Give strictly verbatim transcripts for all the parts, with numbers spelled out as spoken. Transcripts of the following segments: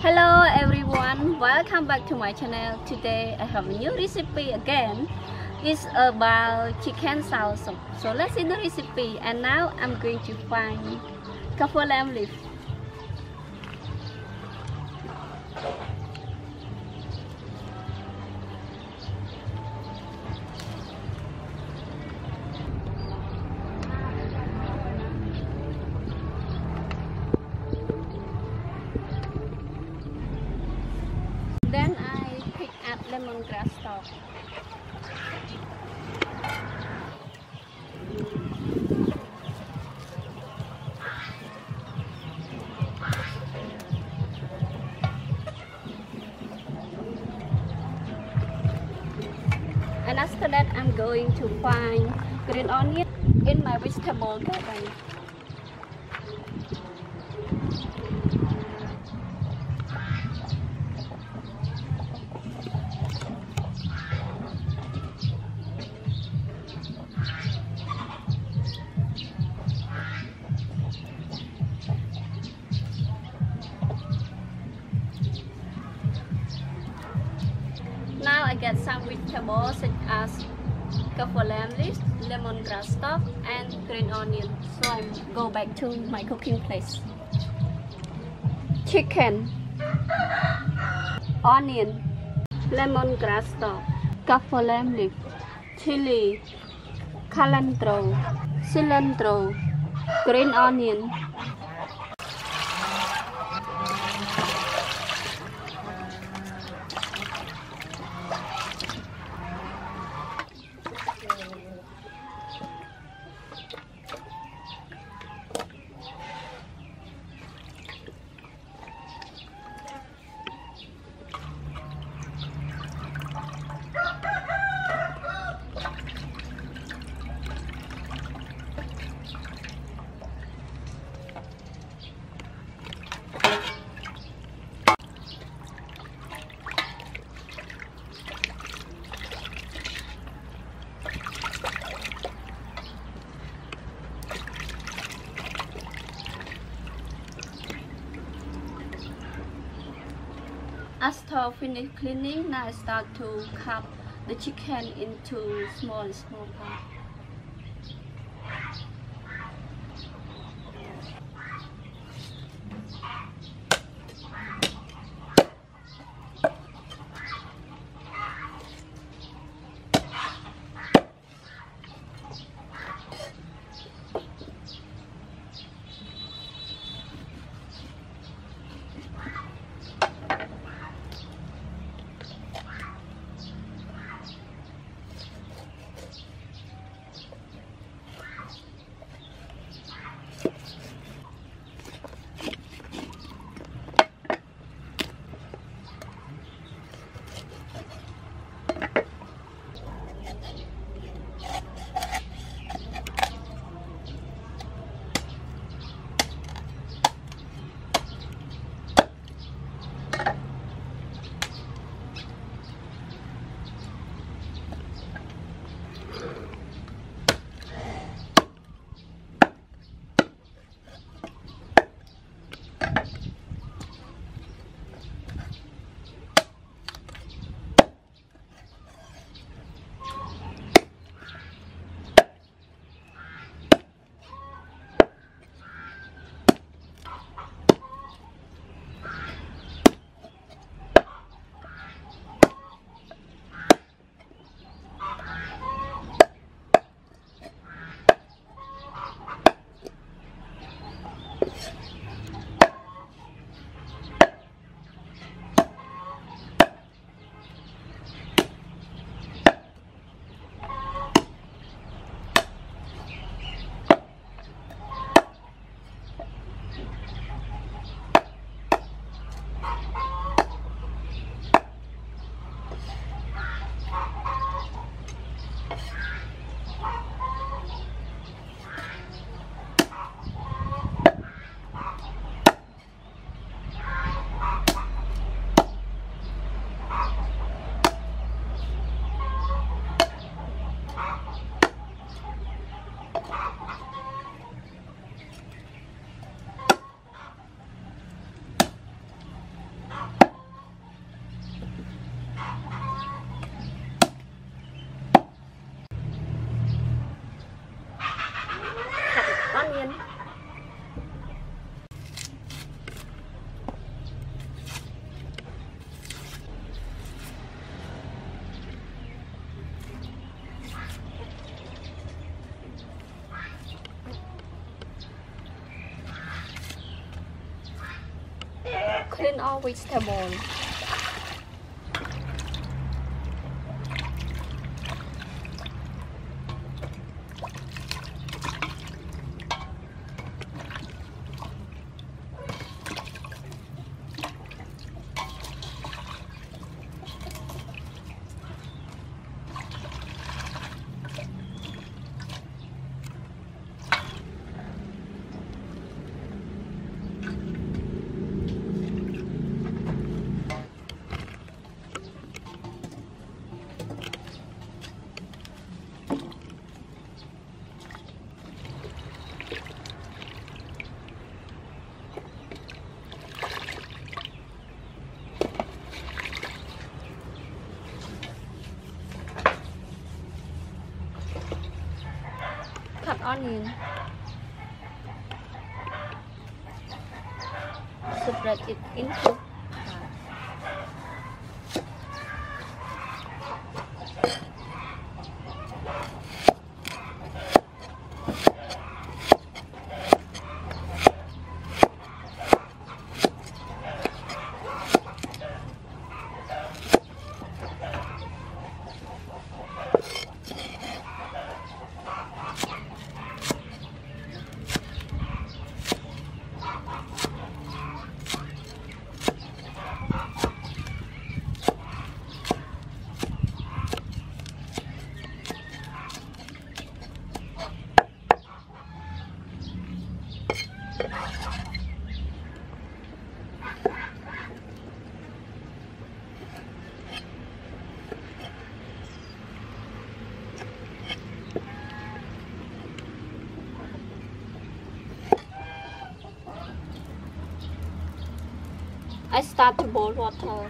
Hello everyone, welcome back to my channel. Today I have a new recipe again. It's about chicken salsa. So let's see the recipe, and now I'm going to find kaffir lamb leaf. Then I pick up lemongrass stalk. And after that, I'm going to find green onion in my vegetable garden. Now I get some vegetables such as kaffir lamb leaves, lemongrass stalk, and green onion. So I go back to my cooking place. Chicken, onion, lemongrass stalk, kaffir lamb leaf, chili, cilantro, cilantro, green onion. After finish cleaning, now I start to cut the chicken into small small parts. clean all vegetables. Cut onion. Spread it into half. I start to boil water.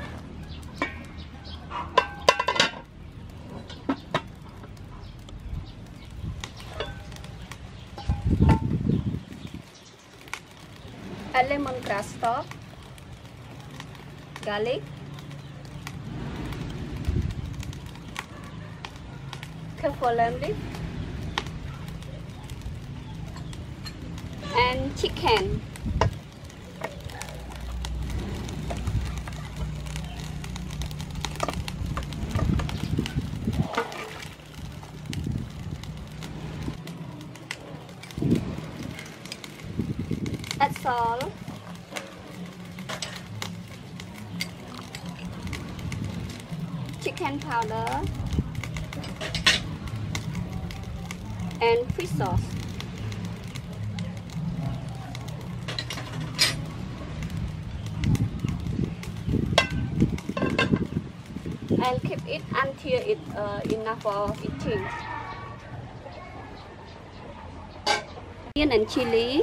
Add lemongrass stalk, garlic, kaffir lime leaf, and chicken. Add salt, chicken powder, and fish sauce. And keep it until it uh, enough for eating. Onion and chili.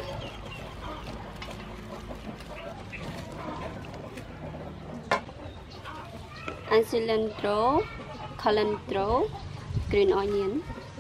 And cilantro, cilantro, green onion.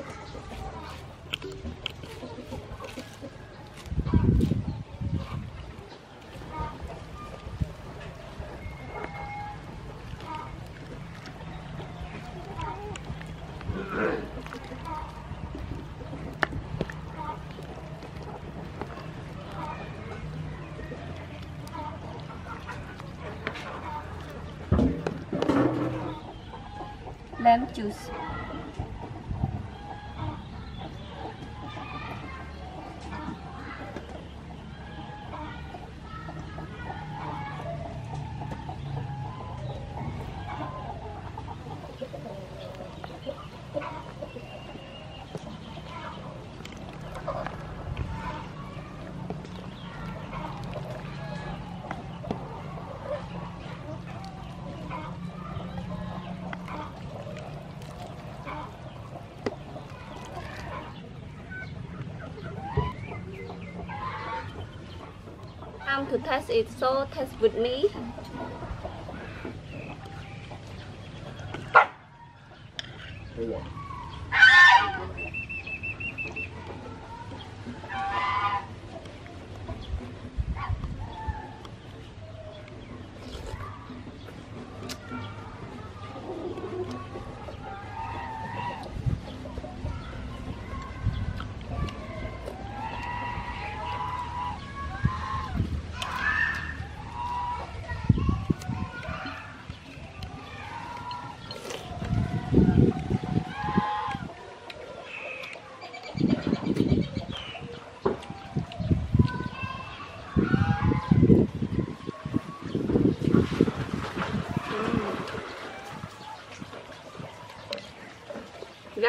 Lemon juice. Time to test it, so test with me.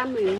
ramen.